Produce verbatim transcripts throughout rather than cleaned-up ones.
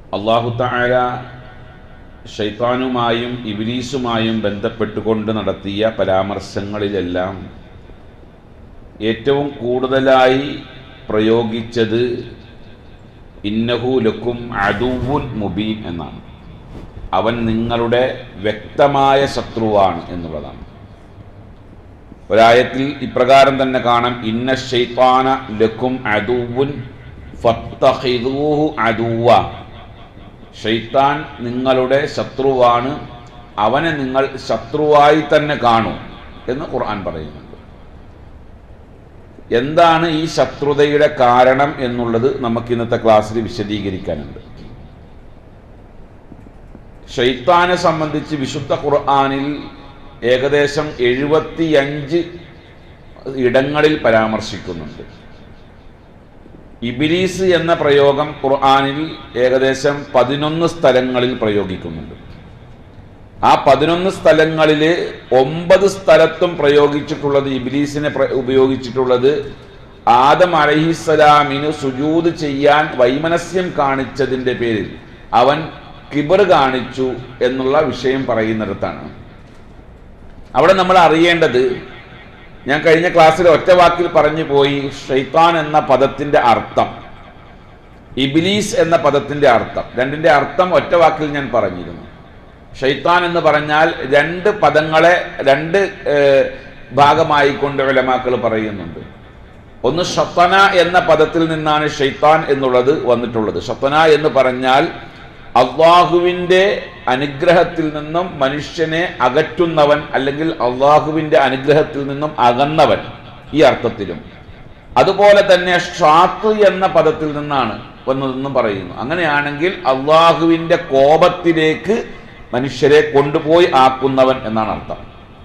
അല്ലാഹു തആല ശൈത്താനുമായും ഇബ്ലീസുമായും ബന്ധപ്പെട്ടുകൊണ്ട് നടത്തിയ പരാമർശങ്ങളിലെല്ലാം ഏറ്റവും കൂടുതലായി പ്രയോഗിച്ചത് ഇന്നഹു ലക്കും അദുവ്വുൻ മുബീൻ എന്നാണ്. അവൻ നിങ്ങളുടെ വ്യക്തമായ ശത്രുവാണ് എന്നുള്ളതാണ്. ഒരായത്തിൽ ഇപ്രകാരം തന്നെ കാണാം, ഇന്ന ശൈത്താന ലക്കും അദുവ്വുൻ ഫത്തഖിദൂഹു അദുവ്വ. ശൈത്താൻ നിങ്ങളുടെ ശത്രുവാണ്, അവനെ നിങ്ങൾ ശത്രുവായി തന്നെ കാണൂ എന്ന് ഖുർആൻ പറയുന്നുണ്ട്. എന്താണ് ഈ ശത്രുതയുടെ കാരണം എന്നുള്ളത് നമുക്ക് ഇന്നത്തെ ക്ലാസ്സിൽ വിശദീകരിക്കാനുണ്ട്. ശൈത്താനെ സംബന്ധിച്ച് വിശുദ്ധ ഖുർആനിൽ ഏകദേശം എഴുപത്തിയഞ്ച് ഇടങ്ങളിൽ പരാമർശിക്കുന്നുണ്ട്. ഇബ്ലീസ് എന്ന പ്രയോഗം ഖുർആനിൽ ഏകദേശം പതിനൊന്ന് സ്ഥലങ്ങളിൽ പ്രയോഗിക്കുന്നുണ്ട്. ആ പതിനൊന്ന് സ്ഥലങ്ങളിൽ ഒമ്പത് സ്ഥലത്തും പ്രയോഗിച്ചിട്ടുള്ളത്, ഇബ്ലീസിനെ ഉപയോഗിച്ചിട്ടുള്ളത് ആദം അലൈഹിസ്സലാമിന് സുജൂദ് ചെയ്യാൻ വൈമനസ്യം കാണിച്ചതിൻ്റെ പേരിൽ അവൻ കിബർ കാണിച്ചു എന്നുള്ള വിഷയം പറയുന്നിടത്താണ്. അവിടെ നമ്മൾ അറിയേണ്ടത്, ഞാൻ കഴിഞ്ഞ ക്ലാസ്സിൽ ഒറ്റ വാക്കിൽ പറഞ്ഞു പോയി, ഷൈത്താൻ എന്ന പദത്തിൻ്റെ അർത്ഥം, ഇബ്ലീസ് എന്ന പദത്തിൻ്റെ അർത്ഥം, രണ്ടിൻ്റെ അർത്ഥം ഒറ്റ വാക്കിൽ ഞാൻ പറഞ്ഞിരുന്നു. ഷൈത്താൻ എന്ന് പറഞ്ഞാൽ രണ്ട് പദങ്ങളെ രണ്ട് ഭാഗമായിക്കൊണ്ട് ഉലമാക്കൾ പറയുന്നുണ്ട്. ഒന്ന് ഷത്തന എന്ന പദത്തിൽ നിന്നാണ് ഷൈത്താൻ എന്നുള്ളത് വന്നിട്ടുള്ളത്. ഷത്തന എന്ന് പറഞ്ഞാൽ അള്ളാഹുവിൻ്റെ അനുഗ്രഹത്തിൽ നിന്നും മനുഷ്യനെ അകറ്റുന്നവൻ, അല്ലെങ്കിൽ അള്ളാഹുവിൻ്റെ അനുഗ്രഹത്തിൽ നിന്നും അകന്നവൻ, ഈ അർത്ഥത്തിലും. അതുപോലെ തന്നെ ഷാത്ത് എന്ന പദത്തിൽ നിന്നാണ് വന്നതെന്നും പറയുന്നു. അങ്ങനെയാണെങ്കിൽ അള്ളാഹുവിൻ്റെ കോപത്തിലേക്ക് മനുഷ്യരെ കൊണ്ടുപോയി ആക്കുന്നവൻ എന്നാണ് അർത്ഥം.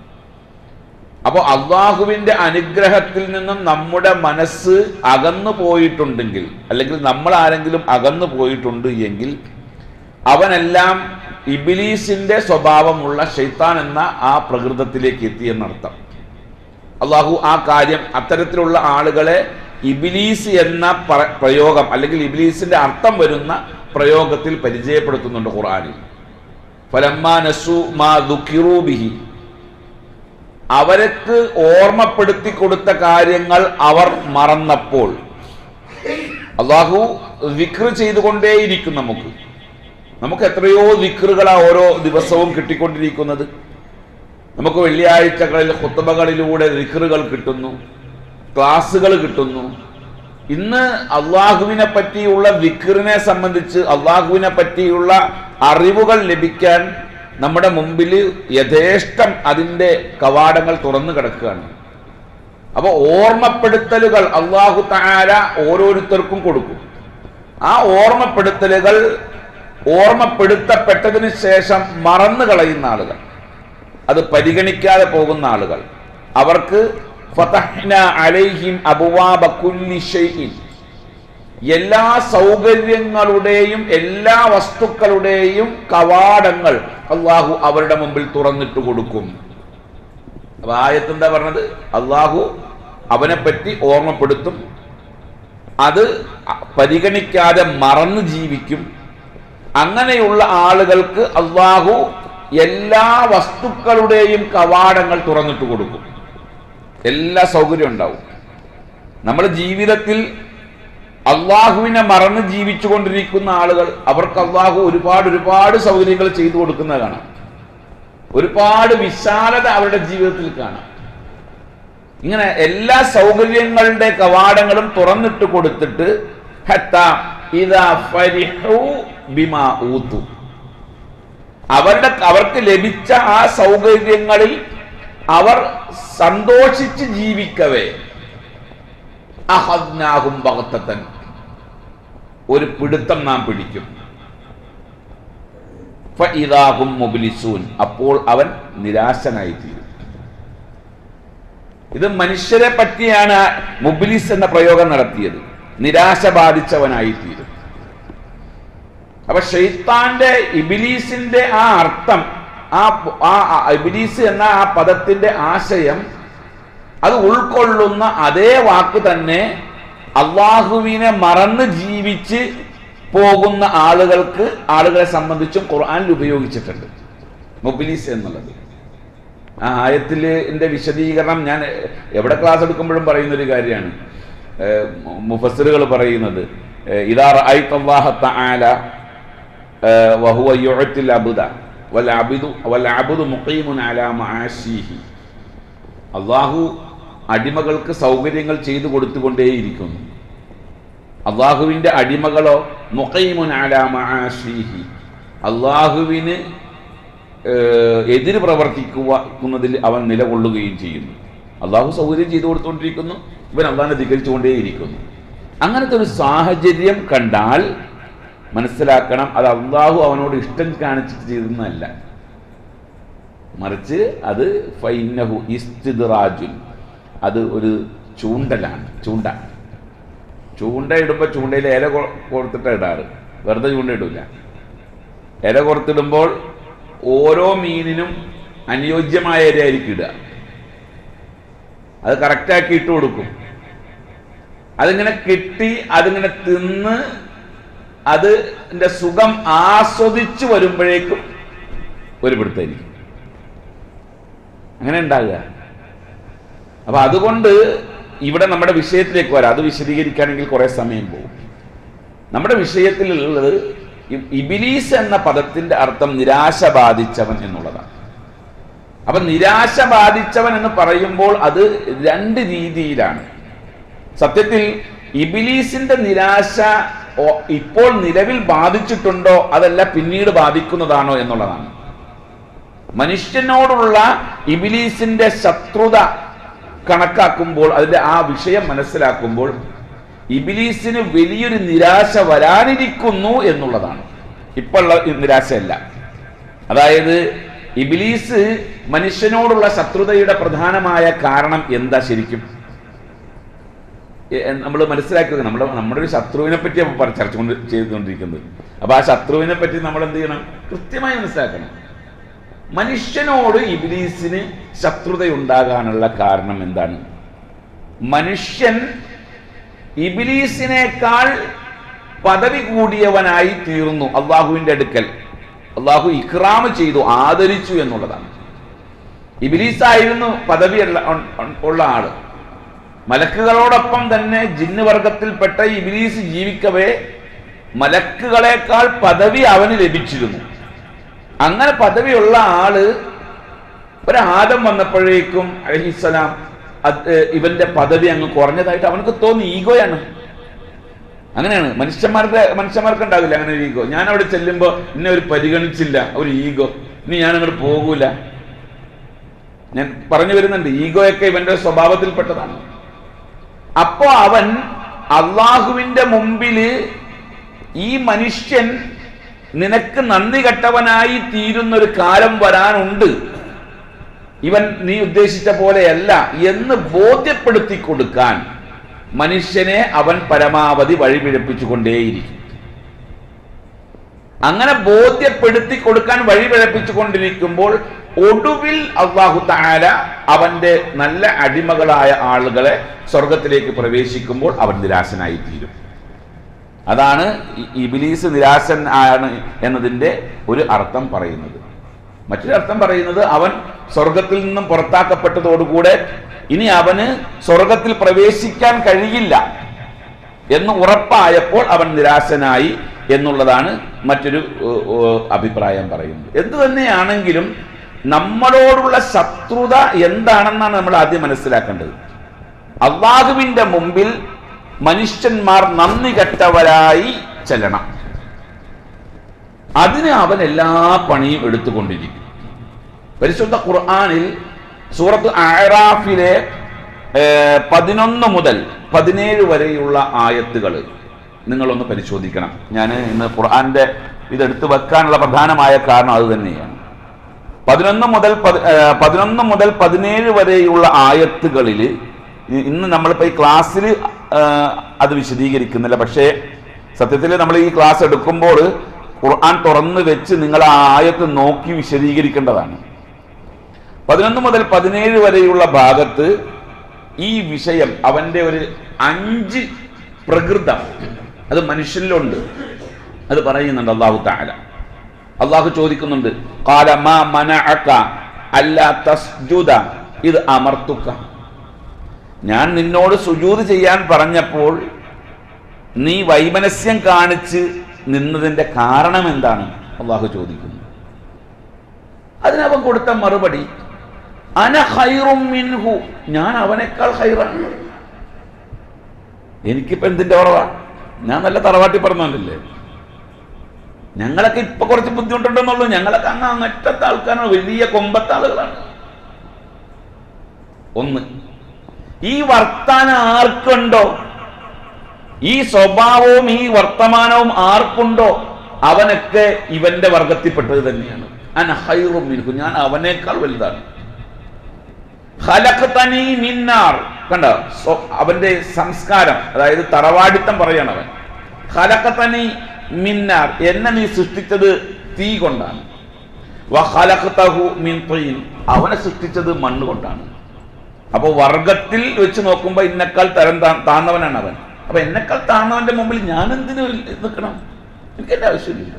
അപ്പോൾ അള്ളാഹുവിൻ്റെ അനുഗ്രഹത്തിൽ നിന്നും നമ്മുടെ മനസ്സ് അകന്നു പോയിട്ടുണ്ടെങ്കിൽ, അല്ലെങ്കിൽ നമ്മൾ ആരെങ്കിലും അകന്നു പോയിട്ടുണ്ട് എങ്കിൽ അവനെല്ലാം ഇബ്ലീസിന്റെ സ്വഭാവമുള്ള ശൈത്താൻ എന്ന ആ പ്രകൃതത്തിലേക്ക് എത്തി എന്നർത്ഥം. അള്ളാഹു ആ കാര്യം, അത്തരത്തിലുള്ള ആളുകളെ ഇബ്ലീസ് എന്ന പ്രയോഗം, അല്ലെങ്കിൽ ഇബ്ലീസിന്റെ അർത്ഥം വരുന്ന പ്രയോഗത്തിൽ പരിചയപ്പെടുത്തുന്നുണ്ട് ഖുർആനിൽ. ഫലമ്മാ നസൂ മാ ദുഖിറൂ ബിഹി, അവർക്ക് ഓർമ്മപ്പെടുത്തി കൊടുത്ത കാര്യങ്ങൾ അവർ മറന്നപ്പോൾ. അള്ളാഹു ദിക്ർ ചെയ്തുകൊണ്ടേയിരിക്കും. നമുക്ക് നമുക്ക് എത്രയോ ദിക്റുകളാ ഓരോ ദിവസവും കിട്ടിക്കൊണ്ടിരിക്കുന്നത്. നമുക്ക് വെള്ളിയാഴ്ചകളിൽ ഖുത്ബകളിലൂടെ ദിക്റുകൾ കിട്ടുന്നു, ക്ലാസ്സുകൾ കിട്ടുന്നു. ഇന്ന് അള്ളാഹുവിനെ പറ്റിയുള്ള ദിക്റിനെ സംബന്ധിച്ച്, അള്ളാഹുവിനെ പറ്റിയുള്ള അറിവുകൾ ലഭിക്കാൻ നമ്മുടെ മുമ്പിൽ യഥേഷ്ടം അതിൻ്റെ കവാടങ്ങൾ തുറന്നു കിടക്കുകയാണ്. അപ്പോൾ ഓർമ്മപ്പെടുത്തലുകൾ അള്ളാഹു തആല ഓരോരുത്തർക്കും കൊടുക്കും. ആ ഓർമ്മപ്പെടുത്തലുകൾ ഓർമ്മപ്പെടുത്തപ്പെട്ടതിന് ശേഷം മറന്നു കളയുന്ന ആളുകൾ, അത് പരിഗണിക്കാതെ പോകുന്ന ആളുകൾ, അവർക്ക് ഫതഹ്നാ അലൈഹിം അബ്വാബ കുല്ലി ഷൈഇൻ, എല്ലാ സൗകര്യങ്ങളുടെയും എല്ലാ വസ്തുക്കളുടെയും കവാടങ്ങൾ അള്ളാഹു അവരുടെ മുമ്പിൽ തുറന്നിട്ട് കൊടുക്കും. അപ്പൊ ആയത്ത് എന്താ പറഞ്ഞത്? അള്ളാഹു അവനെ പറ്റി ഓർമ്മപ്പെടുത്തും, അത് പരിഗണിക്കാതെ മറന്നു ജീവിക്കും. അങ്ങനെയുള്ള ആളുകൾക്ക് അള്ളാഹു എല്ലാ വസ്തുക്കളുടെയും കവാടങ്ങൾ തുറന്നിട്ട് കൊടുക്കും. എല്ലാ സൗകര്യം ഉണ്ടാവും. നമ്മുടെ ജീവിതത്തിൽ അള്ളാഹുവിനെ മറന്ന് ജീവിച്ചു കൊണ്ടിരിക്കുന്ന ആളുകൾ, അവർക്ക് അള്ളാഹു ഒരുപാട് ഒരുപാട് സൗകര്യങ്ങൾ ചെയ്തു കൊടുക്കുന്നത് കാണാം. ഒരുപാട് വിശാലത അവരുടെ ജീവിതത്തിൽ കാണാം. ഇങ്ങനെ എല്ലാ സൗകര്യങ്ങളുടെ കവാടങ്ങളും തുറന്നിട്ട് കൊടുത്തിട്ട് ഹത്താ ഇദാ ഫരിഹു ബിമാ ഊതു, അവരുടെ അവർക്ക് ലഭിച്ച ആ സൗകര്യങ്ങളിൽ അവർ സന്തോഷിച്ച് ജീവിക്കവേ അഖദ്നാഹും ബഗ്തതൻ, ഒരു പിടുത്തം നാം പിടിക്കും. ഫഇദാ ഹും മുബ്ലിസൂൻ, അപ്പോൾ അവൻ നിരാശനായി തീരും. ഇത് മനുഷ്യരെ പറ്റിയാണ് മുബ്ലിസ് എന്ന പ്രയോഗം നടത്തിയത്. നിരാശ ബാധിച്ചവനായി തീരും. അപ്പൊ ഷൈത്താന്റെ ഇബ്ലീസിന്റെ ആ അർത്ഥം, ആ ഇബ്ലീസ് എന്ന ആ പദത്തിന്റെ ആശയം, അത് ഉൾക്കൊള്ളുന്ന അതേ വാക്ക് തന്നെ അള്ളാഹുവിനെ മറന്ന് ജീവിച്ച് പോകുന്ന ആളുകൾക്ക് ആളുകളെ സംബന്ധിച്ചും ഖുർആനിൽ ഉപയോഗിച്ചിട്ടുണ്ട് മുബ്ലിസ് എന്നുള്ളത്. ആ ആയത്തിന്റെ വിശദീകരണം ഞാൻ എവിടെ ക്ലാസ് എടുക്കുമ്പോഴും പറയുന്ന ഒരു കാര്യമാണ്. മുഫസ്സിറുകൾ പറയുന്നത് ഇദാ റഅയ്ത അല്ലാഹ തആല വഹുവ യുഅത്തിൽ അബ്ദ വൽ അബ്ദു വൽ അബ്ദു മുഖീമുൻ അലാ മആശിഹി. അല്ലാഹു അടിമകൾക്ക് സൗകര്യങ്ങൾ ചെയ്തു കൊടുത്തുകൊണ്ടേയിരിക്കുന്നു. അള്ളാഹുവിൻ്റെ അടിമകളോ മുഖീമുൻ അലാ മആശിഹി, അള്ളാഹുവിന് എതിര് പ്രവർത്തിക്കുന്നതിൽ അവൻ നിലകൊള്ളുകയും ചെയ്യുന്നു. അള്ളാഹു സൗകര്യം ചെയ്തു കൊടുത്തുകൊണ്ടിരിക്കുന്നു, ഇവൻ അള്ളാഹിനെ ധിക്കരിച്ചുകൊണ്ടേയിരിക്കുന്നു. അങ്ങനത്തെ ഒരു സാഹചര്യം കണ്ടാൽ മനസ്സിലാക്കണം അത് അള്ളാഹു അവനോട് ഇഷ്ടം കാണിച്ചിട്ട് ചെയ്തതല്ല, മറിച്ച് അത് ഫൈന്നഹു ഇസ്തിദ്റാജുൻ, അത് ഒരു ചൂണ്ടലാണ്. ചൂണ്ട ചൂണ്ട ഇടുമ്പോൾ ചൂണ്ടയിൽ ഇല കോർത്തിട്ടാണ് ഇടാറ്, വെറുതെ ചൂണ്ട ഇടില്ല. ഇല കോർത്തിടുമ്പോൾ ഓരോ മീനിനും അനുയോജ്യമായ ഇലയായിരിക്കും ഇടുക. അത് കറക്റ്റാക്കി ഇട്ട് കൊടുക്കും. അതിങ്ങനെ കിട്ടി അതിങ്ങനെ തിന്ന് അതിൻ്റെ സുഖം ആസ്വദിച്ചു വരുമ്പോഴേക്കും ഒരു പിടുത്തായിരിക്കും. അങ്ങനെ ഉണ്ടാകുക. അപ്പൊ അതുകൊണ്ട് ഇവിടെ നമ്മുടെ വിഷയത്തിലേക്ക് വരാം. അത് വിശദീകരിക്കുകയാണെങ്കിൽ കുറെ സമയം പോകും. നമ്മുടെ വിഷയത്തിലുള്ളത് ഇബിലീസ് എന്ന പദത്തിന്റെ അർത്ഥം നിരാശ ബാധിച്ചവൻ എന്നുള്ളതാണ്. അപ്പൊ നിരാശ ബാധിച്ചവൻ എന്ന് പറയുമ്പോൾ അത് രണ്ട് രീതിയിലാണ്. സത്യത്തിൽ ഇബിലീസിന്റെ നിരാശ ഇപ്പോൾ നിലവിൽ ബാധിച്ചിട്ടുണ്ടോ അതല്ല പിന്നീട് ബാധിക്കുന്നതാണോ എന്നുള്ളതാണ്. മനുഷ്യനോടുള്ള ഇബിലീസിന്റെ ശത്രുത കണക്കാക്കുമ്പോൾ അതിന്റെ ആ വിഷയം മനസ്സിലാക്കുമ്പോൾ ഇബിലീസിന് വലിയൊരു നിരാശ വരാനിരിക്കുന്നു എന്നുള്ളതാണ്. ഇപ്പോഴുള്ള നിരാശയല്ല. അതായത് ഇബിലീസ് മനുഷ്യനോടുള്ള ശത്രുതയുടെ പ്രധാനമായ കാരണം എന്താ ശരിക്കും നമ്മൾ മനസ്സിലാക്കുന്നത്? നമ്മുടെ നമ്മുടെ ഒരു ശത്രുവിനെ പറ്റി ചർച്ച കൊണ്ട് ചെയ്തുകൊണ്ടിരിക്കുന്നത്. അപ്പൊ ആ ശത്രുവിനെ പറ്റി നമ്മൾ എന്ത് ചെയ്യണം? കൃത്യമായി മനസ്സിലാക്കണം. മനുഷ്യനോട് ഇബ്ലീസിന് ശത്രുതയുണ്ടാകാനുള്ള കാരണം എന്താണ്? മനുഷ്യൻ ഇബ്ലീസിനേക്കാൾ പദവി കൂടിയവനായി തീർന്നു അള്ളാഹുവിന്റെ അടുക്കൽ. അള്ളാഹു ഇക്റാം ചെയ്തു, ആദരിച്ചു എന്നുള്ളതാണ്. ഇബ്ലീസായിരുന്നു പദവി ഉള്ള ആള്. മലക്കുകളോടൊപ്പം തന്നെ ജിന്ന് വർഗത്തിൽപ്പെട്ട ഇബ്ലീസ് ജീവിക്കവേ മലക്കുകളെക്കാൾ പദവി അവന് ലഭിച്ചിരുന്നു. അങ്ങനെ പദവിയുള്ള ആള് ഒരു ആദം വന്നപ്പോഴേക്കും അലൈഹിസ്സലാം ഇവന്റെ പദവി അങ്ങ് കുറഞ്ഞതായിട്ട് അവനക്ക് തോന്നി. ഈഗോയാണ്. അങ്ങനെയാണ് മനുഷ്യന്മാരുടെ മനുഷ്യന്മാർക്ക് ഉണ്ടാവില്ല അങ്ങനെ ഒരു ഈഗോ. ഞാൻ അവിടെ ചെല്ലുമ്പോ എന്നെ ഒരു പരിഗണിച്ചില്ല, ഒരു ഈഗോ, ഇനി ഞാൻ അങ്ങോട്ട് പോകൂല. ഞാൻ പറഞ്ഞു വരുന്നുണ്ട്, ഈഗോയൊക്കെ ഇവന്റെ സ്വഭാവത്തിൽപ്പെട്ടതാണ്. അപ്പോ അവൻ അള്ളാഹുവിന്റെ മുമ്പില് ഈ മനുഷ്യൻ നിനക്ക് നന്ദി കെട്ടവനായി തീരുന്നൊരു കാലം വരാനുണ്ട്, ഇവൻ നീ ഉദ്ദേശിച്ച പോലെയല്ല എന്ന് ബോധ്യപ്പെടുത്തി കൊടുക്കാൻ മനുഷ്യനെ അവൻ പരമാവധി വഴിപിഴപ്പിച്ചുകൊണ്ടേയിരിക്കും. അങ്ങനെ ബോധ്യപ്പെടുത്തി കൊടുക്കാൻ വഴിപിഴപ്പിച്ചു കൊണ്ടിരിക്കുമ്പോൾ ഒടുവിൽ അല്ലാഹു തആല അവന്റെ നല്ല അടിമകളായ ആളുകളെ സ്വർഗത്തിലേക്ക് പ്രവേശിക്കുമ്പോൾ അവൻ നിരാശനായി തീരും. അതാണ് ഇബ്ലീസ് നിരാശൻ ആണ് എന്നതിന്റെ ഒരു അർത്ഥം പറയുന്നത്. മറ്റൊരു അർത്ഥം പറയുന്നത് അവൻ സ്വർഗത്തിൽ നിന്നും പുറത്താക്കപ്പെട്ടതോടുകൂടെ ഇനി അവന് സ്വർഗത്തിൽ പ്രവേശിക്കാൻ കഴിയില്ല എന്ന് ഉറപ്പായപ്പോൾ അവൻ നിരാശനായി എന്നുള്ളതാണ് മറ്റൊരു അഭിപ്രായം പറയുന്നത്. എന്തു തന്നെയാണെങ്കിലും നമ്മളോടുള്ള ശത്രുത എന്താണെന്നാണ് നമ്മൾ ആദ്യം മനസ്സിലാക്കേണ്ടത്. അല്ലാഹുവിന്റെ മുമ്പിൽ മനുഷ്യന്മാർ നന്ദി കെട്ടവരായി ചെല്ലണം. അതിന് അവൻ എല്ലാ പണിയും എടുത്തുകൊണ്ടിരിക്കും. പരിശുദ്ധ ഖുർആനിൽ സൂറത്ത് അഅറാഫിലെ പതിനൊന്ന് മുതൽ പതിനേഴ് വരെയുള്ള ആയത്തുകൾ നിങ്ങളൊന്ന് പരിശോധിക്കണം. ഞാൻ ഇന്ന് ഖുർആന്റെ ഇതെടുത്ത് വെക്കാനുള്ള പ്രധാനമായ കാരണം അത് തന്നെയാണ്. പതിനൊന്ന് മുതൽ പതിനൊന്ന് മുതൽ പതിനേഴ് വരെയുള്ള ആയത്തുകളിൽ ഇന്ന് നമ്മളിപ്പോൾ ഈ ക്ലാസ്സിൽ അത് വിശദീകരിക്കുന്നില്ല. പക്ഷേ സത്യത്തിൽ നമ്മൾ ഈ ക്ലാസ് എടുക്കുമ്പോൾ ഖുർആൻ തുറന്ന് വെച്ച് നിങ്ങൾ ആ ആയത്ത് നോക്കി വിശദീകരിക്കേണ്ടതാണ്. പതിനൊന്ന് മുതൽ പതിനേഴ് വരെയുള്ള ഭാഗത്ത് ഈ വിഷയം അവന്റെ ഒരു അഞ്ച് പ്രകൃതം അത് മനുഷ്യനിലുണ്ട്. അത് പറയുന്നുണ്ട് അല്ലാഹു തആല. അല്ലാഹു ചോദിക്കുന്നുണ്ട്, ഖാല മാ മനഅക അല്ലാ തസ്ജുദ ഇദ് അമർതുക. ഞാൻ നിന്നോട് സുജൂദ് ചെയ്യാൻ പറഞ്ഞപ്പോൾ നീ വൈമനസ്യം കാണിച്ച് നിന്നതിന്റെ കാരണം എന്താണ്? അല്ലാഹു ചോദിക്കുന്നു. അതിനവൻ കൊടുത്ത മറുപടി, അന ഖൈറും മിൻഹു, ഞാൻ അവനേക്കാൾ ഖൈറാണ്. എനിക്കിപ്പോ എന്തിന്റെ കുറവാ? ഞാൻ നല്ല തറവാട്ടി പറഞ്ഞല്ലേ. ഞങ്ങളൊക്കെ ഇപ്പൊ കുറച്ച് ബുദ്ധിമുട്ടുണ്ടെന്നുള്ളൂ. ഞങ്ങളൊക്കെ അങ്ങ് അങ്ങറ്റത്തെ ആൾക്കാരാണ്, വലിയ കൊമ്പത്തെ ആളുകളാണ്. ഒന്ന്, ഈ വർത്താനം ആർക്കുണ്ടോ, ഈ സ്വഭാവവും ഈ വർത്തമാനവും ആർക്കുണ്ടോ, അവനൊക്കെ ഇവന്റെ വർഗത്തിൽപ്പെട്ടത് തന്നെയാണ്. അന ഖൈറും മിൻഹു, ഞാൻ അവനേക്കാൾ വലുതാണ്. ഖലഖതനി മിൻ നാർ, കണ്ടോ അവന്റെ സംസ്കാരം, അതായത് തറവാടിത്തം പറയാണ് അവൻ. ഖലഖതനി മിൻ നാർ, എന്നെ നീ സൃഷ്ടിച്ചത് തീ കൊണ്ടാണ്. വഖലഖതഹു മിൻ തീൻ, അവനെ സൃഷ്ടിച്ചത് മണ്ണ് കൊണ്ടാണ്. അപ്പൊ വർഗത്തിൽ വെച്ച് നോക്കുമ്പോ ഇന്നേക്കാൾ തരം താഴ്ന്നവനാണ് അവൻ. അപ്പൊ എന്നെക്കാൾ താഴ്ന്നവന്റെ മുമ്പിൽ ഞാൻ എന്തിനു നിൽക്കണം? എനിക്ക് എന്റെ ആവശ്യമില്ല.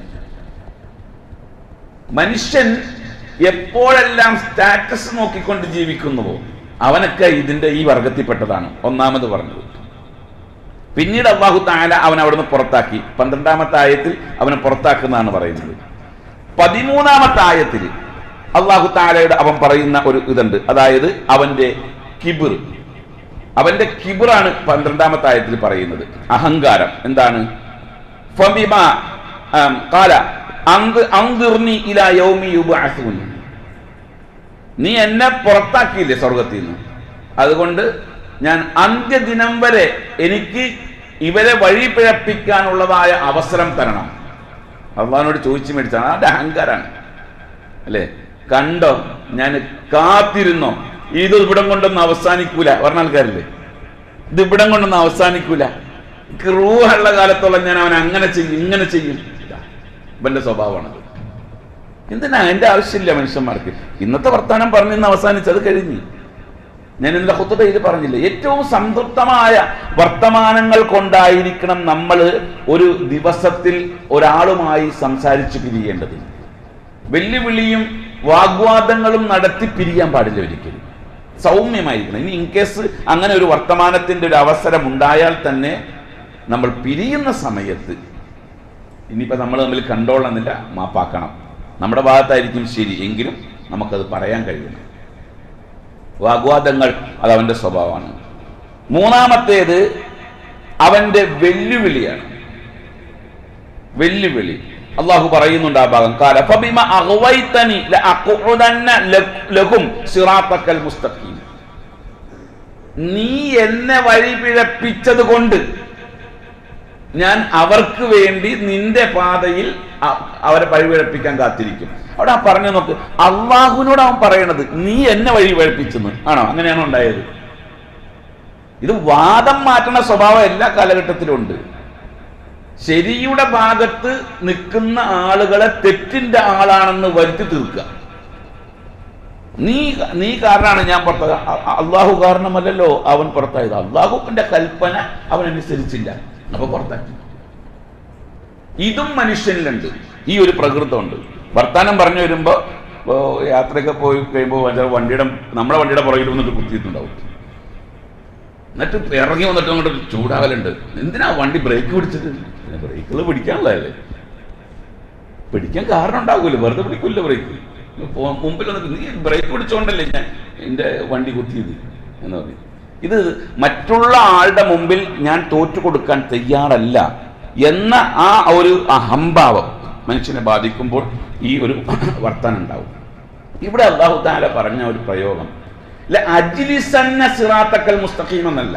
മനുഷ്യൻ എപ്പോഴെല്ലാം സ്റ്റാറ്റസ് നോക്കിക്കൊണ്ട് ജീവിക്കുന്നുവോ അവനൊക്കെ ഇതിന്റെ ഈ വർഗത്തിൽപ്പെട്ടതാണ്. ഒന്നാമത് പറഞ്ഞത്. പിന്നീട് അല്ലാഹു തആല അവൻ അവിടുന്ന് പുറത്താക്കി. പന്ത്രണ്ടാമത്തെ ആയത്തിൽ അവനെ പുറത്താക്കുന്നതാണ് പറയുന്നത്. പതിമൂന്നാമത്തെ ആയത്തിൽ അല്ലാഹു തആലയുടെ അവൻ പറയുന്ന ഒരു ഇതുണ്ട്, അതായത് അവന്റെ കിബിർ. അവന്റെ കിബിറാണ് പന്ത്രണ്ടാമത്തെ ആയത്തിൽ പറയുന്നത്, അഹങ്കാരം. എന്താണ്? ഫബിമാ ഖാല അൻദിർനി ഇലാ യൗമി യുബ്അസൂൻ, നീ എന്നെ പുറത്താക്കിയില്ലേ സ്വർഗത്തിൽ നിന്ന്, അതുകൊണ്ട് ഞാൻ അന്ത്യദിനം വരെ എനിക്ക് ഇവരെ വഴി പിഴപ്പിക്കാനുള്ളതായ അവസരം തരണം. അള്ളാഹിനോട് ചോദിച്ചു മേടിച്ചാണ്. അത് അഹങ്കാരാണ് അല്ലേ? കണ്ടോ, ഞാൻ കാത്തിരുന്നോ, ഇത് ഇവിടം കൊണ്ടൊന്നും അവസാനിക്കൂല പറഞ്ഞ ആൾക്കാരില്ലേ, ഇത് ഇവിടം കൊണ്ടൊന്നും അവസാനിക്കൂല, റൂഹുള്ള കാലത്തോളം ഞാൻ അവൻ അങ്ങനെ ചെയ്യും ഇങ്ങനെ ചെയ്യും. ഇവന്റെ സ്വഭാവമാണത്. എന്തിനാ? എന്റെ ആവശ്യമില്ല മനുഷ്യന്മാർക്ക്. ഇന്നത്തെ വർത്താനം പറഞ്ഞു ഇന്ന് അവസാനിച്ചത് കഴിഞ്ഞു. ഞാൻ എന്റെ ഖുതുബയിൽ പറഞ്ഞില്ലേ, ഏറ്റവും സംതൃപ്തമായ വർത്തമാനങ്ങൾ കൊണ്ടായിരിക്കണം നമ്മൾ ഒരു ദിവസത്തിൽ ഒരാളുമായി സംസാരിച്ചു പിരിയേണ്ടത്. വെല്ലുവിളിയും വാഗ്വാദങ്ങളും നടത്തി പിരിയാൻ പാടില്ല ഒരിക്കലും. സൗമ്യമായിരിക്കണം. ഇനി ഇൻ കേസ് അങ്ങനെ ഒരു വർത്തമാനത്തിന്റെ ഒരു അവസരം ഉണ്ടായാൽ തന്നെ നമ്മൾ പിരിയുന്ന സമയത്ത് ഇനിയിപ്പോൾ നമ്മൾ തമ്മിൽ കണ്ടോളന്നില്ല, മാപ്പാക്കണം. നമ്മുടെ ഭാഗത്തായിരിക്കും ശരി, എങ്കിലും നമുക്കത് പറയാൻ കഴിയണം. വാഗ്വാദങ്ങൾ അത് അവന്റെ സ്വഭാവമാണ്. മൂന്നാമത്തേത് അവന്റെ വെല്ലുവിളിയാണ്. വെല്ലുവിളി അള്ളാഹു പറയുന്നുണ്ട് ആ ഭാഗം, ഖാല ഫബിമ അഗ്വൈതനി ലഅഖുദന്ന ലഹും സിറാത്തക്കൽ മുസ്തഖീം, നീ എന്നെ വഴി പിഴപ്പിച്ചത് കൊണ്ട് ഞാൻ അവർക്ക് വേണ്ടി നിന്റെ പാതയിൽ അവരെ വഴി പിഴപ്പിക്കാൻ കാത്തിരിക്കും. അവിടെ ആ പറഞ്ഞു നോക്ക്, അള്ളാഹുവിനോട് അവൻ പറയണത് നീ എന്നെ വഴി പിഴപ്പിച്ചെന്ന് ആണോ? അങ്ങനെയാണോ ഉണ്ടായത്? ഇത് വാദം മാറ്റുന്ന സ്വഭാവം എല്ലാ കാലഘട്ടത്തിലും ഉണ്ട്. ശരിയുടെ ഭാഗത്ത് നിൽക്കുന്ന ആളുകളെ തെറ്റിന്റെ ആളാണെന്ന് വരുത്തി തീർക്കുക. നീ നീ കാരണമാണ് ഞാൻ പുറത്തായത്. അള്ളാഹു കാരണമല്ലല്ലോ അവൻ പുറത്തായത്. അള്ളാഹുവിന്റെ കൽപ്പന അവൻ അനുസരിച്ചില്ല, അപ്പൊ പുറത്താക്കി. ഇതും മനുഷ്യനിലുണ്ട്, ഈ ഒരു പ്രകൃതമുണ്ട്. വർത്താനം പറഞ്ഞു വരുമ്പോ യാത്രയൊക്കെ പോയി കഴിയുമ്പോൾ വണ്ടിയുടെ നമ്മുടെ വണ്ടിയുടെ പുറകിൽ വന്നിട്ട് കുത്തിയിട്ടുണ്ടാവും. എന്നിട്ട് ഇറങ്ങി വന്നിട്ട് അങ്ങോട്ട് ചൂടാവലുണ്ട്. എന്തിനാ വണ്ടി ബ്രേക്ക് പിടിച്ചത്? ബ്രേക്കുകൾ പിടിക്കാനുള്ളതല്ലേ, പിടിക്കാൻ കാരണം ഉണ്ടാകൂല്ലോ, വെറുതെ പിടിക്കൂല്ലോ ബ്രേക്ക്. മുമ്പിൽ വന്നിട്ട് നീ ബ്രേക്ക് പിടിച്ചോണ്ടല്ലേ ഞാൻ എൻ്റെ വണ്ടി കുത്തിയത് എന്ന് പറയും. ഇത് മറ്റുള്ള ആളുടെ മുമ്പിൽ ഞാൻ തോറ്റു കൊടുക്കാൻ തയ്യാറല്ല എന്ന ആ ഒരു അഹംഭാവം മനുഷ്യനെ ബാധിക്കുമ്പോൾ ഈ ഒരു വർത്താനം ഉണ്ടാവും. ഇവിടെ അല്ലാഹു തആല പറഞ്ഞ ഒരു പ്രയോഗം അജ്ലിസന്ന സിറാത്തക്കൽ മുസ്തഖീം എന്നല്ല.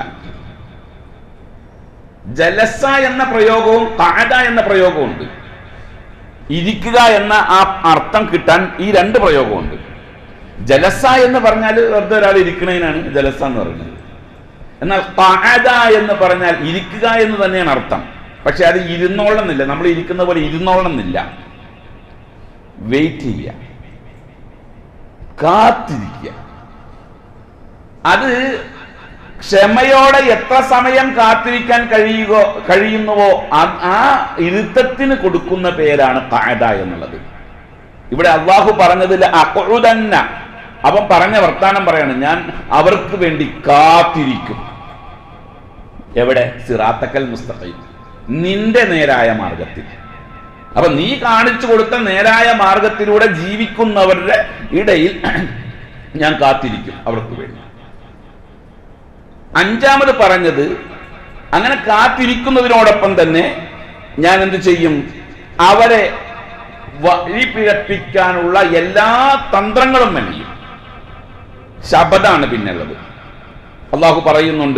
ജലസ എന്ന പ്രയോഗവും ഖഅദ എന്ന പ്രയോഗവും ഉണ്ട്. ഇരിക്കുക എന്ന ആ അർത്ഥം കിട്ടാൻ ഈ രണ്ട് പ്രയോഗമുണ്ട്. ജലസ എന്ന് പറഞ്ഞാൽ വെറുതെ ഒരാൾ ഇരിക്കുന്നതിനാണ് ജലസ എന്ന് പറയുന്നത്. എന്നാൽ ഖഅദ എന്ന് പറഞ്ഞാൽ ഇരിക്കുക എന്ന് തന്നെയാണ് അർത്ഥം. പക്ഷെ അത് ഇരുന്നോളണമെന്നില്ല, നമ്മൾ ഇരിക്കുന്ന പോലെ ഇരുന്നോളണമെന്നില്ല. വെയിറ്റ് ചെയ്യുക, കാത്തിരിക്കുക. അത് ക്ഷമയോടെ എത്ര സമയം കാത്തിരിക്കാൻ കഴിയുക കഴിയുന്നുവോ ആ ഇരുത്തത്തിന് കൊടുക്കുന്ന പേരാണ് ഖഅദ എന്നുള്ളത്. ഇവിടെ അള്ളാഹു പറഞ്ഞതിൽ അഖഉദന്ന, അവൻ പറഞ്ഞ വർത്താനം പറയാണ്, ഞാൻ അവർക്ക് വേണ്ടി കാത്തിരിക്കും. എവിടെ? സിറാത്തക്കൽ മുസ്തഖീം, നിന്റെ നേരായ മാർഗത്തിൽ. അപ്പൊ നീ കാണിച്ചു കൊടുത്ത നേരായ മാർഗത്തിലൂടെ ജീവിക്കുന്നവരുടെ ഇടയിൽ ഞാൻ കാത്തിരിക്കും അവർക്ക് വേണ്ടി. അഞ്ചാമത് പറഞ്ഞത്, അങ്ങനെ കാത്തിരിക്കുന്നതിനോടൊപ്പം തന്നെ ഞാൻ എന്ത് ചെയ്യും? അവരെ വഴിപിഴപ്പിക്കാനുള്ള എല്ലാ തന്ത്രങ്ങളും മെനയും. ശബദാണ് പിന്നുള്ളത്. അള്ളാഹു പറയുന്നുണ്ട്,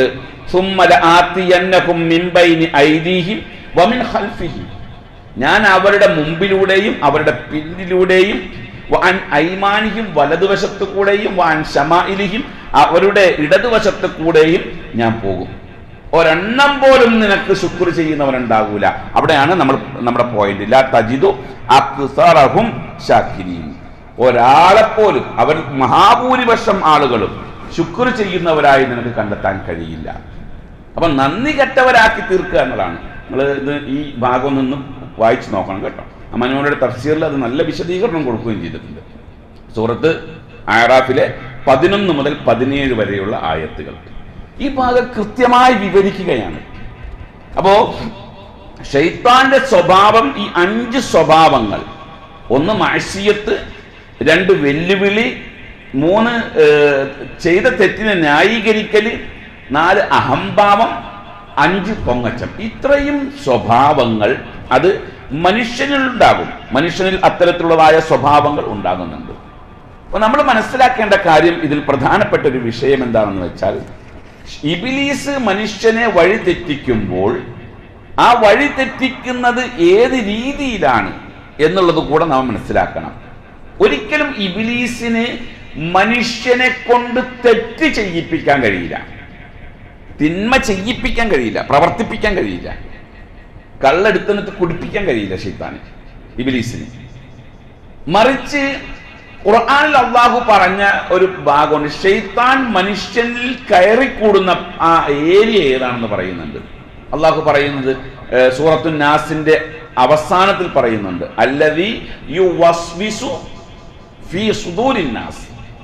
ഞാൻ അവരുടെ മുമ്പിലൂടെയും അവരുടെ പിന്നിലൂടെയും വാൻ ഐമാനിയും വലതുവശത്തു കൂടെയും വാൻ ശമാഇലിഹിം അവരുടെ ഇടതുവശത്തു കൂടെയും ഞാൻ പോകും. ഒരെണ്ണം പോലും നിനക്ക് ശുക്ർ ചെയ്യുന്നവരുണ്ടാകൂല. അവിടെയാണ് നമ്മൾ നമ്മുടെ പോയിന്റ്. ലാ തജിദു അക്സറഹും ശാകിരീൻ. ഒരാളെപ്പോലും, അവർ മഹാഭൂരിപക്ഷം ആളുകളും ശുക്ർ ചെയ്യുന്നവരായി നിനക്ക് കണ്ടെത്താൻ കഴിയില്ല. അപ്പൊ നന്ദി കെട്ടവരാക്കി തീർക്കുക എന്നതാണ്. നിങ്ങൾ ഇത് ഈ ഭാഗം നിന്നും വായിച്ചു നോക്കണം കേട്ടോ. അമ്മനോയുടെ തഫ്സീറിൽ അത് നല്ല വിശദീകരണം കൊടുക്കുകയും ചെയ്തിട്ടുണ്ട്. സൂറത്ത് അഅറാഫിലെ പതിനൊന്ന് മുതൽ പതിനേഴ് വരെയുള്ള ആയത്തുകൾ ഈ ഭാഗം കൃത്യമായി വിവരിക്കുകയാണ്. അപ്പോ ശൈത്താന്റെ സ്വഭാവം, ഈ അഞ്ച് സ്വഭാവങ്ങൾ: ഒന്ന് മഅസിയത്ത്, രണ്ട് വെല്ലുവിളി, മൂന്ന് ചെയ്ത തെറ്റിനെ ന്യായീകരിക്കല്, നാല് അഹംഭാവം, അഞ്ച് പൊങ്ങച്ചം. ഇത്രയും സ്വഭാവങ്ങൾ അത് മനുഷ്യനിൽ ഉണ്ടാകും. മനുഷ്യനിൽ അത്തരത്തിലുള്ളതായ സ്വഭാവങ്ങൾ ഉണ്ടാകുന്നുണ്ട്. അപ്പൊ നമ്മൾ മനസ്സിലാക്കേണ്ട കാര്യം, ഇതിൽ പ്രധാനപ്പെട്ട ഒരു വിഷയം എന്താണെന്ന് വെച്ചാൽ, ഇബ്ലീസ് മനുഷ്യനെ വഴി തെറ്റിക്കുമ്പോൾ ആ വഴി തെറ്റിക്കുന്നത് ഏത് രീതിയിലാണ് എന്നുള്ളത് കൂടെ നാം മനസ്സിലാക്കണം. ഒരിക്കലും ഇബ്ലീസിന് മനുഷ്യനെ കൊണ്ട് തെറ്റ് ചെയ്യിപ്പിക്കാൻ കഴിയില്ല, തിന്മ ചെയ്യിപ്പിക്കാൻ കഴിയില്ല, പ്രവർത്തിപ്പിക്കാൻ കഴിയില്ല. കള്ളെടുത്തിട്ട് കുടിപ്പിക്കാൻ കഴിയില്ല ശൈത്താന്, ഇബ്ലീസിന്. മറിച്ച് ഖുർആനിൽ അല്ലാഹു പറഞ്ഞ ഒരു ഭാഗമുണ്ട്, ശൈത്താൻ മനുഷ്യനിൽ കയറിക്കൂടുന്ന ആ ഏരിയ ഏതാണെന്ന് പറയുന്നുണ്ട്. അല്ലാഹു പറയുന്നത് സൂറത്തുൻ നാസിന്റെ അവസാനത്തിൽ പറയുന്നുണ്ട്, അല്ലദീ യുവസ്വിസു ഫീ സുദൂരിൻ നാസ്.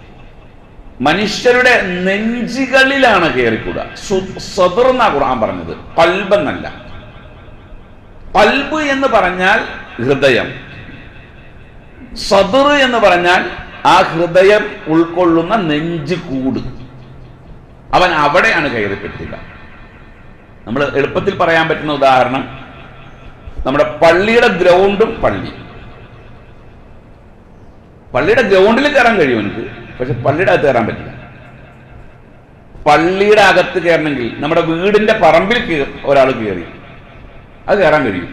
മനുഷ്യരുടെ നെഞ്ചുകളിലാണ് കയറിക്കൂടുക. സദർ എന്നാ ഖുർആൻ പറഞ്ഞത്, ഖൽബ് എന്നല്ല. ഖൽബ് എന്ന് പറഞ്ഞാൽ ഹൃദയം, സദർ എന്ന് പറഞ്ഞാൽ ആ ഹൃദയം ഉൾക്കൊള്ളുന്ന നെഞ്ച് കൂട്. അവൻ അവിടെയാണ് കയറിപ്പറ്റുക. നമ്മൾ എളുപ്പത്തിൽ പറയാൻ പറ്റുന്ന ഉദാഹരണം, നമ്മുടെ പള്ളിയുടെ ഗ്രൗണ്ടും പള്ളി. പള്ളിയുടെ ഗ്രൗണ്ടിൽ കയറാൻ കഴിയും എനിക്ക്, പക്ഷെ പള്ളിയുടെ അകത്ത് കയറാൻ പറ്റില്ല. പള്ളിയുടെ അകത്ത് കയറണമെങ്കിൽ നമ്മുടെ വീടിന്റെ പറമ്പിൽ ഒരാൾ കയറി അത് കയറാൻ കഴിയും.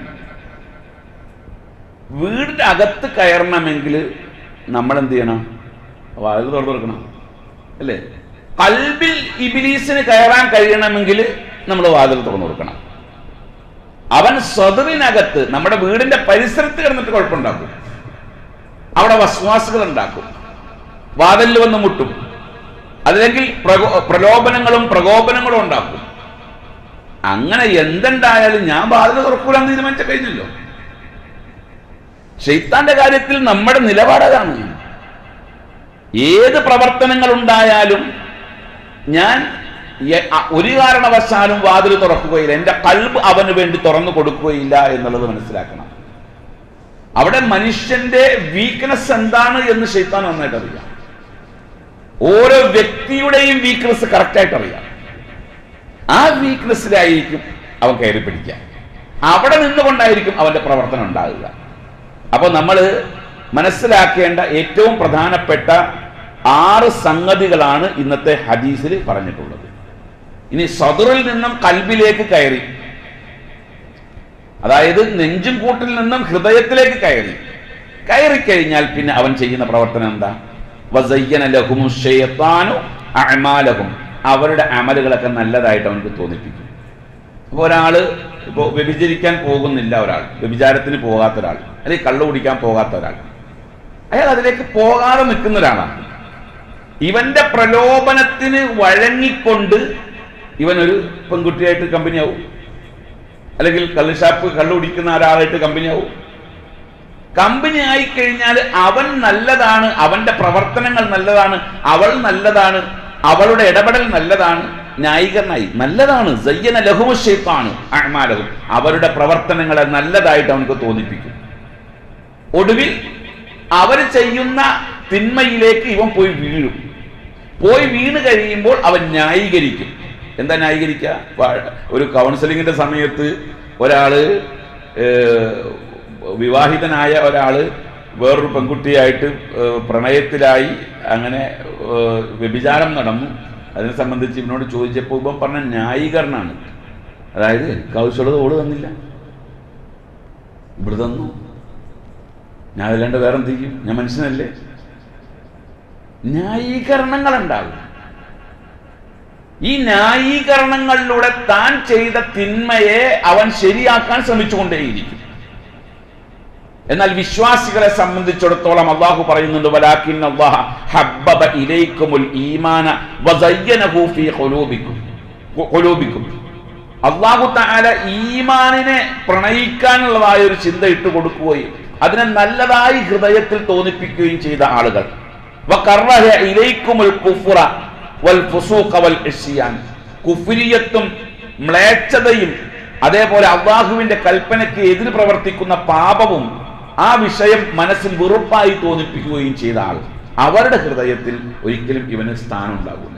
വീടിന്റെ അകത്ത് കയറണമെങ്കിൽ നമ്മൾ എന്ത് ചെയ്യണം? വാതിൽ തുറന്നു കൊടുക്കണം, അല്ലേ? ഖൽബിൽ ഇബ്ലീസിന് കയറാൻ കഴിയണമെങ്കിൽ നമ്മൾ വാതിൽ തുറന്നു കൊടുക്കണം. അവൻ സദറിനകത്ത് നമ്മുടെ വീടിന്റെ പരിസരത്ത് കിടന്നിട്ട് കുഴപ്പമുണ്ടാക്കും, അവിടെ വസ്വാസുകൾ ഉണ്ടാക്കും, വാതിലിൽ വന്ന് മുട്ടും, അല്ലെങ്കിൽ പ്രലോഭനങ്ങളും പ്രകോപനങ്ങളും ഉണ്ടാക്കും. അങ്ങനെ എന്തുണ്ടായാലും ഞാൻ വാതിൽ തുറക്കൂലെന്ന് തീരുമാനിച്ച കഴിഞ്ഞല്ലോ. ശൈത്താന്റെ കാര്യത്തിൽ നമ്മുടെ നിലപാടാണ്. ഏത് പ്രവർത്തനങ്ങൾ ഉണ്ടായാലും ഞാൻ ഒരു കാരണവശാലും വാതിൽ തുറക്കുകയില്ല, എന്റെ ഖൽബ് അവന് വേണ്ടി തുറന്നു കൊടുക്കുകയില്ല എന്നുള്ളത് മനസ്സിലാക്കണം. അവിടെ മനുഷ്യന്റെ വീക്ക്നെസ് എന്താണ് എന്ന് ശൈത്താൻ നന്നായിട്ട് അറിയാം. ഓരോ വ്യക്തിയുടെയും വീക്ക്നെസ് കറക്റ്റായിട്ട് അറിയാം. ആ വീക്ക്നെസ്സിലായിരിക്കും അവൻ കയറി പിടിക്കുക. അവിടെ നിന്നുകൊണ്ടായിരിക്കും അവന്റെ പ്രവർത്തനം ഉണ്ടാകുക. അപ്പൊ നമ്മൾ മനസ്സിലാക്കേണ്ട ഏറ്റവും പ്രധാനപ്പെട്ട ആറ് സംഗതികളാണ് ഇന്നത്തെ ഹദീസിൽ പറഞ്ഞിട്ടുള്ളത്. ഇനി സദറിൽ നിന്നും ഖൽബിലേക്ക് കയറി, അതായത് നെഞ്ചും കൂട്ടിൽ നിന്നും ഹൃദയത്തിലേക്ക് കയറി കയറിക്കഴിഞ്ഞാൽ പിന്നെ അവൻ ചെയ്യുന്ന പ്രവർത്തനം എന്താ? വസയ്യന ലഹുമു ശൈത്താനു അഅമാലഹും, അവരുടെ അമലുകളൊക്കെ നല്ലതായിട്ട് അവനക്ക് തോന്നിപ്പിക്കും. അപ്പോൾ ഒരാള് ഇപ്പോൾ വ്യഭിചരിക്കാൻ പോകുന്നില്ല, ഒരാൾ വ്യഭിചാരത്തിന് പോകാത്ത ഒരാൾ, അല്ലെങ്കിൽ കള്ളു കുടിക്കാൻ പോകാത്ത ഒരാൾ, അയാൾ അതിലേക്ക് പോകാതെ നിൽക്കുന്ന ഒരാളാണ്. ഇവന്റെ പ്രലോഭനത്തിന് വഴങ്ങിക്കൊണ്ട് ഇവനൊരു പെൺകുട്ടിയായിട്ട് കമ്പനിയാവും, അല്ലെങ്കിൽ കള്ളുഷാപ്പ് കള്ളു കുടിക്കുന്ന ഒരാളായിട്ട് കമ്പനിയാവും. കമ്പനി ആയിക്കഴിഞ്ഞാൽ അവൻ നല്ലതാണ്, അവന്റെ പ്രവർത്തനങ്ങൾ നല്ലതാണ്, അവൾ നല്ലതാണ്, അവളുടെ ഇടപെടൽ നല്ലതാണ്, ന്യായീകരണമായി നല്ലതാണ്. സയ്യന ലഹുമു ശൈത്താനു അഅ്മാലഹും, അവരുടെ പ്രവർത്തനങ്ങളെ നല്ലതായിട്ട് അവനക്ക് തോന്നിപ്പിക്കും. ഒടുവിൽ അവർ ചെയ്യുന്ന തിന്മയിലേക്ക് ഇവൻ പോയി വീഴും. പോയി വീണ് കഴിയുമ്പോൾ അവൻ ന്യായീകരിക്കും. എന്താ ന്യായീകരിക്കുക? ഒരു കൗൺസിലിങ്ങിന്റെ സമയത്ത് ഒരാള് വിവാഹിതനായ ഒരാള് വേറൊരു പെൺകുട്ടിയായിട്ട് പ്രണയത്തിലായി, അങ്ങനെ വ്യഭിചാരം നടന്നു. അതിനെ സംബന്ധിച്ച് ഇവനോട് ചോദിച്ചപ്പോൾ ഇവൻ പറഞ്ഞ ന്യായീകരണമാണ്. അതായത് എനിക്ക് ആവശ്യമുള്ളത് ഓള് തന്നില്ല, ഇവിടെ തന്നു, ഞാൻ അതല്ലാണ്ട് വേറെ എന്ത് ചെയ്യും, ഞാൻ മനുഷ്യനല്ലേ. ന്യായീകരണങ്ങൾ ഉണ്ടാകും. ഈ ന്യായീകരണങ്ങളിലൂടെ താൻ ചെയ്ത തിന്മയെ അവൻ ശരിയാക്കാൻ ശ്രമിച്ചുകൊണ്ടേയിരിക്കും. എന്നാൽ വിശ്വാസികളെ സംബന്ധിച്ചിടത്തോളം അല്ലാഹു പറയുന്നുണ്ട്, വലാകിന്ന അല്ലാഹ ഹബ്ബബ ഇലൈക്കുമുൽ ഈമാന വസയ്യനഹു ഫീ ഖുലൂബിക്കും ഖുലൂബിക്കും. അല്ലാഹു തആല ഈമാനിനെ പ്രണയിക്കാനുള്ളതായ ഒരു ചിന്ത ഇട്ട് കൊടുക്കുകയും അതിനെ നല്ലതായി ഹൃദയത്തിൽ തോന്നിപ്പിക്കുകയും ചെയ്ത ആളുകൾ, വകറഹ ഇലൈക്കുമുൽ കുഫ്റ വൽ ഫുസൂഖ വൽ ഇസ്യാൻ, കുഫ്രിയത്തും മ്ലേച്ഛതയും അതേപോലെ അല്ലാഹുവിന്റെ കൽപ്പനയ്ക്ക് എതിര് പ്രവർത്തിക്കുന്ന പാപവും ആ വിഷയം മനസ്സിൽ വെറുപ്പായി തോന്നിപ്പിക്കുകയും ചെയ്ത ആൾ, അവരുടെ ഹൃദയത്തിൽ ഒരിക്കലും ഇവന് സ്ഥാനം ഉണ്ടാകില്ല.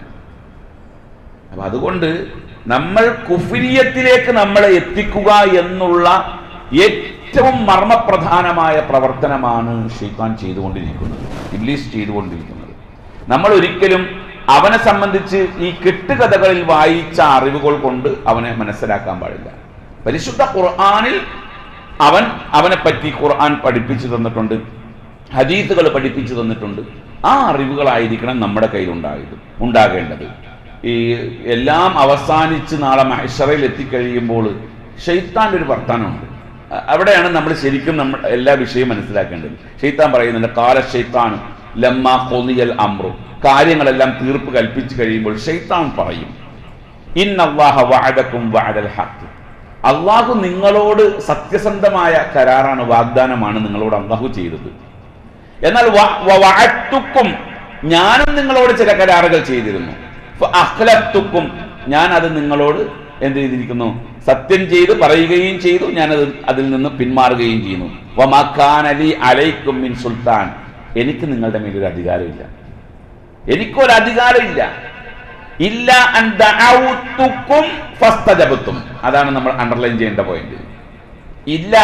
അപ്പൊ അതുകൊണ്ട് നമ്മൾ കുഫ്രിയത്തിലേക്ക് നമ്മളെ എത്തിക്കുക എന്നുള്ള ഏറ്റവും മർമ്മപ്രധാനമായ പ്രവർത്തനമാണ് ശൈത്താൻ ചെയ്തുകൊണ്ടിരിക്കുന്നത്, ഇബ്ലീസ് ചെയ്തുകൊണ്ടിരിക്കുന്നത്. നമ്മൾ ഒരിക്കലും അവനെ സംബന്ധിച്ച് ഈ കെട്ടുകഥകളിൽ വായിച്ച അറിവുകൾ കൊണ്ട് അവനെ മനസ്സിലാക്കാൻ പാടില്ല. പരിശുദ്ധ ഖുർആനിൽ അവൻ അവനെ പറ്റി ഖുർആൻ പഠിപ്പിച്ചു തന്നിട്ടുണ്ട്, ഹദീസുകൾ പഠിപ്പിച്ചു തന്നിട്ടുണ്ട്. ആ അറിവുകളായിരിക്കണം നമ്മുടെ കയ്യിൽ ഉണ്ടായത് ഉണ്ടാകേണ്ടത്. ഈ എല്ലാം അവസാനിച്ച് നാളെ മഹ്ശറിൽ എത്തിക്കഴിയുമ്പോൾ ശൈത്താൻ്റെ ഒരു വർത്താനമുണ്ട്. അവിടെയാണ് നമ്മൾ ശരിക്കും നമ്മൾ എല്ലാ വിഷയവും മനസ്സിലാക്കേണ്ടത്. ശൈത്താൻ പറയുന്നുണ്ട്, ഖാല ശൈത്താൻ ലമ്മാ ഖുദിയൽ അംറു, കാര്യങ്ങളെല്ലാം തീർപ്പ് കൽപ്പിച്ചു കഴിയുമ്പോൾ ശൈത്താൻ പറയും, ഇന്നല്ലാഹ വഅദകും വഅദൽ ഹഖ്, അള്ളാഹു നിങ്ങളോട് സത്യസന്ധമായ കരാറാണ്, വാഗ്ദാനമാണ് നിങ്ങളോട് അള്ളാഹു ചെയ്തത്. എന്നാൽ വഅദ്തുക്കും, ഞാനും നിങ്ങളോട് ചില കരാറുകൾ ചെയ്തിരുന്നു. ഫഅഖ്ലഫ്തുക്കും, ഞാൻ അത് നിങ്ങളോട് എന്ത് ചെയ്തിരിക്കുന്നു, സത്യം ചെയ്ത് പറയുകയും ചെയ്തു, ഞാനത് അതിൽ നിന്ന് പിന്മാറുകയും ചെയ്യുന്നു. വമാ കാന ലി അലൈക്കും മിൻ സുൽത്താൻ, എനിക്ക് നിങ്ങളുടെ മേലൊരു അധികാരമില്ല, എനിക്കൊരു അധികാരമില്ല. ഇല്ല അൻ ദഅൗതുക്കും ഫസ്തജബതും, അതാണ് നമ്മൾ അണ്ടർലൈൻ ചെയ്യേണ്ട പോയിന്റ്. ഇല്ല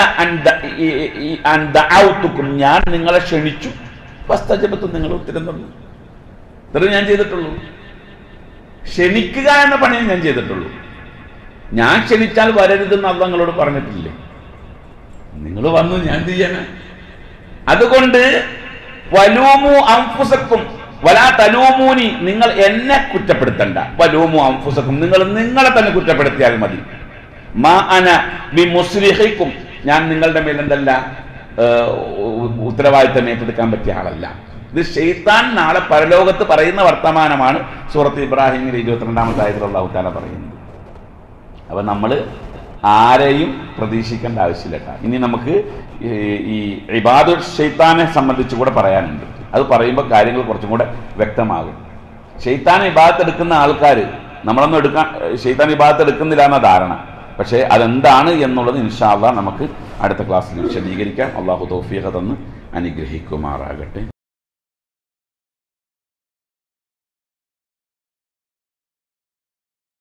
അൻ ദഅൗതുക്കും, ഞാൻ നിങ്ങളെ ക്ഷണിച്ചു, ഫസ്തജബതും, നിങ്ങൾ ഉത്തരം തന്നു. ഇത്രയും ഞാൻ ചെയ്തിട്ടുള്ളൂ. ക്ഷണിക്കുക എന്ന പണിയെ ഞാൻ ചെയ്തിട്ടുള്ളൂ. ഞാൻ ക്ഷണിച്ചാൽ വരരുതെന്ന് അള്ളാഹ് നിങ്ങളോട് പറഞ്ഞിട്ടില്ലേ? നിങ്ങൾ വന്നു, ഞാൻ എന്ത് ചെയ്യാനാ? അതുകൊണ്ട് വലൂമു അൻഫുസക്കും വലാ തലൂമൂനി, നിങ്ങൾ എന്നെ കുറ്റപ്പെടുത്തണ്ട. വലൂമു അൻഫുസക്കും, നിങ്ങൾ നിങ്ങളെ തന്നെ കുറ്റപ്പെടുത്തിയാൽ മതി. മാ അന ബിമുസ്രിഹിക്കും, ഞാൻ നിങ്ങളുടെ മേൽ എന്തല്ല ഉത്തരവാദിത്തം ഏറ്റെടുക്കാൻ പറ്റിയ ആളല്ല. ഇത് ശൈത്താൻ നാളെ പരലോകത്ത് പറയുന്ന വർത്തമാനമാണ്. സൂറത്ത് ഇബ്രാഹിമിലെ ഇരുപത്തിരണ്ടാമത്തെ ആയത്തിൽ അല്ലാഹു തആല പറയുന്നത്. അപ്പൊ നമ്മൾ ആരെയും പ്രതീക്ഷിക്കേണ്ട ആവശ്യമില്ല. ഇനി നമുക്ക് ഈ ഇബാദുൽ ശൈത്താനെ സംബന്ധിച്ച് കൂടെ പറയാനുണ്ട്. അത് പറയുമ്പോൾ കാര്യങ്ങൾ കുറച്ചും കൂടെ വ്യക്തമാകും. ശൈത്താൻ ഇബാദത്ത് എടുക്കുന്ന ആൾക്കാർ നമ്മളൊന്നും എടുക്കാൻ ശൈത്താൻ ഇബാദത്ത് എടുക്കുന്നില്ല എന്ന ധാരണ. പക്ഷേ അതെന്താണ് എന്നുള്ളത് ഇൻഷാ അല്ലാഹ് നമുക്ക് അടുത്ത ക്ലാസ്സിൽ വിശദീകരിക്കാം. അള്ളാഹു തൗഫീഖ് തന്ന് അനുഗ്രഹിക്കുമാറാകട്ടെ.